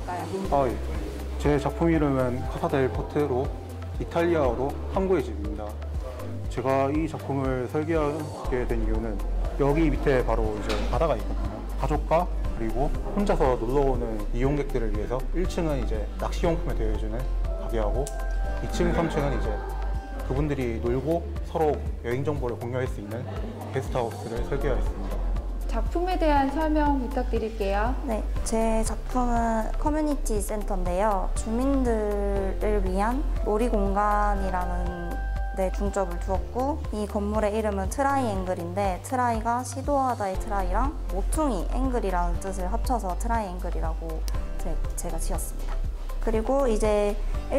주실까요? 예. 제 작품 이름은 카사 델 포테로, 이탈리아어로 항구의 집입니다. 제가 이 작품을 설계하게 된 이유는 여기 밑에 바로 이제 바다가 있거든요. 가족과 그리고 혼자서 놀러 오는 이용객들을 위해서 1층은 이제 낚시용품을 대여해주는 가게하고 2층, 3층은 이제 그분들이 놀고 서로 여행 정보를 공유할 수 있는 게스트하우스를 설계하였습니다. 작품에 대한 설명 부탁드릴게요. 네, 제 작품은 커뮤니티 센터인데요. 주민들을 위한 놀이 공간이라는 데 중점을 두었고, 이 건물의 이름은 트라이앵글인데 트라이가 시도하다의 트라이랑 모퉁이 앵글이라는 뜻을 합쳐서 트라이앵글이라고 제가 지었습니다. 그리고 이제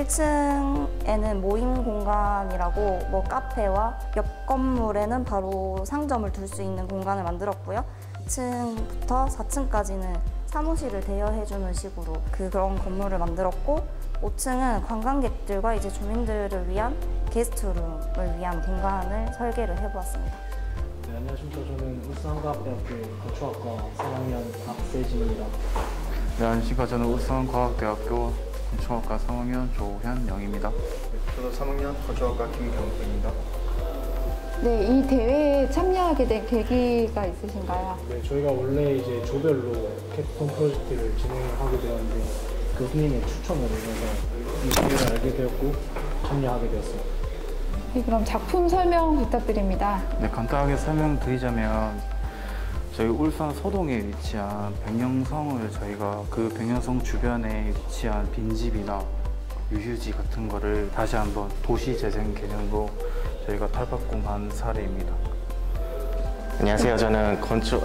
1층에는 모임 공간이라고 뭐 카페와 옆 건물에는 바로 상점을 둘 수 있는 공간을 만들었고요. 2층부터 4층까지는 사무실을 대여해주는 식으로 그런 건물을 만들었고, 5층은 관광객들과 이제 주민들을 위한 게스트룸을 위한 공간을 설계를 해보았습니다. 네, 안녕하십니까. 저는 울산과학대학교 건축학과 3학년 박세진입니다. 네, 안녕하십니까. 저는 울산과학대학교 건축학과 3학년 조현영입니다. 저도 3학년 건축학과 김경수입니다. 네, 이 대회에 참여하게 된 계기가 있으신가요? 네, 저희가 원래 이제 조별로 캡스톤 프로젝트를 진행하게 되었는데 교수님의 추천으로 인해서 이 대회를 알게 되었고 참여하게 되었습니다. 네, 그럼 작품 설명 부탁드립니다. 네, 간단하게 설명드리자면 저희 울산 서동에 위치한 백령성을 저희가 그 백령성 주변에 위치한 빈집이나 유휴지 같은 거를 다시 한번 도시재생 개념으로 저희가 탈바꿈한 사례입니다. 안녕하세요. 저는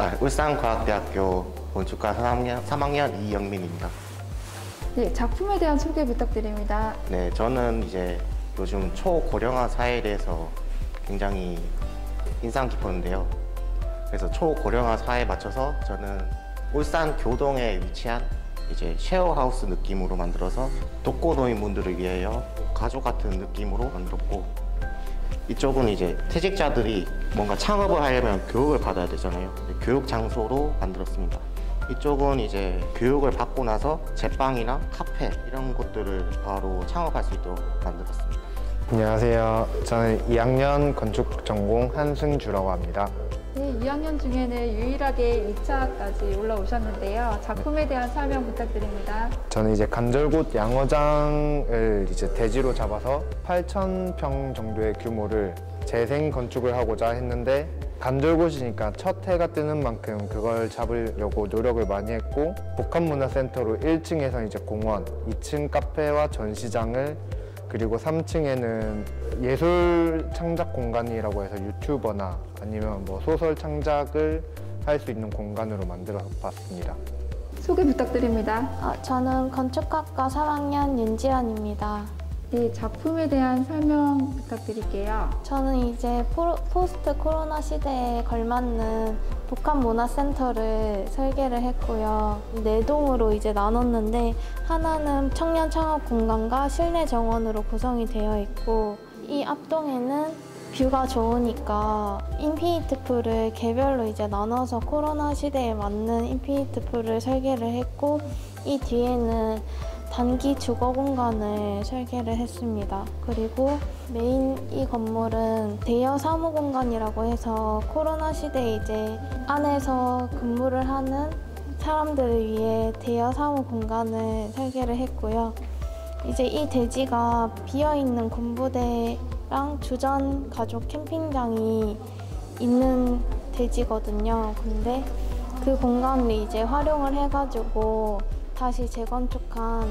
울산과학대학교 건축과 3학년 이영민입니다. 네, 작품에 대한 소개 부탁드립니다. 네, 저는 이제 요즘 초고령화 사회에 대해서 굉장히 인상 깊었는데요. 그래서 초고령화 사회에 맞춰서 저는 울산 교동에 위치한 이제 쉐어하우스 느낌으로 만들어서 독거노인분들을 위하여 가족 같은 느낌으로 만들었고, 이쪽은 이제 퇴직자들이 뭔가 창업을 하려면 교육을 받아야 되잖아요. 교육 장소로 만들었습니다. 이쪽은 이제 교육을 받고 나서 제빵이나 카페 이런 곳들을 바로 창업할 수 있도록 만들었습니다. 안녕하세요. 저는 2학년 건축 전공 한승주라고 합니다. 네, 2학년 중에는 유일하게 2차까지 올라오셨는데요. 작품에 대한 설명 부탁드립니다. 저는 이제 간절곶 양어장을 이제 대지로 잡아서 8,000평 정도의 규모를 재생 건축을 하고자 했는데, 간절곶이니까 첫 해가 뜨는 만큼 그걸 잡으려고 노력을 많이 했고, 복합문화센터로 1층에서 이제 공원, 2층 카페와 전시장을, 그리고 3층에는 예술 창작 공간이라고 해서 유튜버나 아니면 뭐 소설 창작을 할 수 있는 공간으로 만들어 봤습니다. 소개 부탁드립니다. 저는 건축학과 3학년 윤지연입니다. 네, 작품에 대한 설명 부탁드릴게요. 저는 이제 포스트 코로나 시대에 걸맞는 복합문화센터를 설계를 했고요. 4동으로 이제 나눴는데, 하나는 청년 창업 공간과 실내 정원으로 구성이 되어 있고, 이 앞동에는 뷰가 좋으니까 인피니트 풀을 개별로 이제 나눠서 코로나 시대에 맞는 인피니트 풀을 설계를 했고, 이 뒤에는 단기 주거 공간을 설계를 했습니다. 그리고 메인 이 건물은 대여 사무 공간이라고 해서 코로나 시대에 이제 안에서 근무를 하는 사람들을 위해 대여 사무 공간을 설계를 했고요. 이제 이 대지가 비어있는 군부대랑 주전 가족 캠핑장이 있는 대지거든요. 근데 그 공간을 이제 활용을 해가지고 다시 재건축한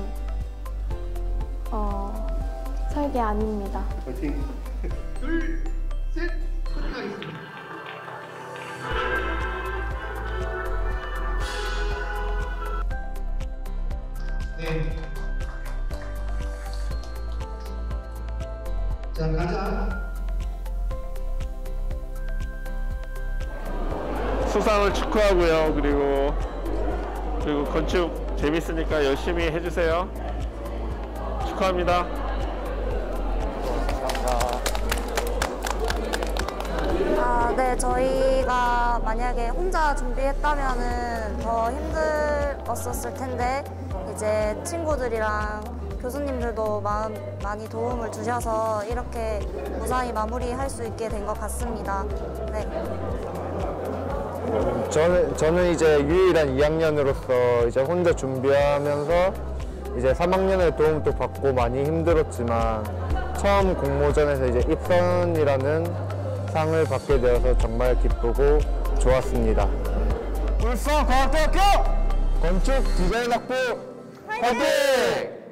설계안입니다. 파이팅! 둘, 셋! 파이팅하겠습니다. 네. 자, 가자. 수상을 축하하고요. 그리고 건축 재밌으니까 열심히 해주세요. 축하합니다. 네, 저희가 만약에 혼자 준비했다면은 더 바빴었을 텐데 이제 친구들이랑 교수님들도 많이 도움을 주셔서 이렇게 무사히 마무리할 수 있게 된 것 같습니다. 네. 저는 이제 유일한 2학년으로서 이제 혼자 준비하면서 이제 3학년의 도움도 받고 많이 힘들었지만 처음 공모전에서 이제 입선이라는 상을 받게 되어서 정말 기쁘고 좋았습니다. 울산과학대학교 건축 디자인학부 화이팅!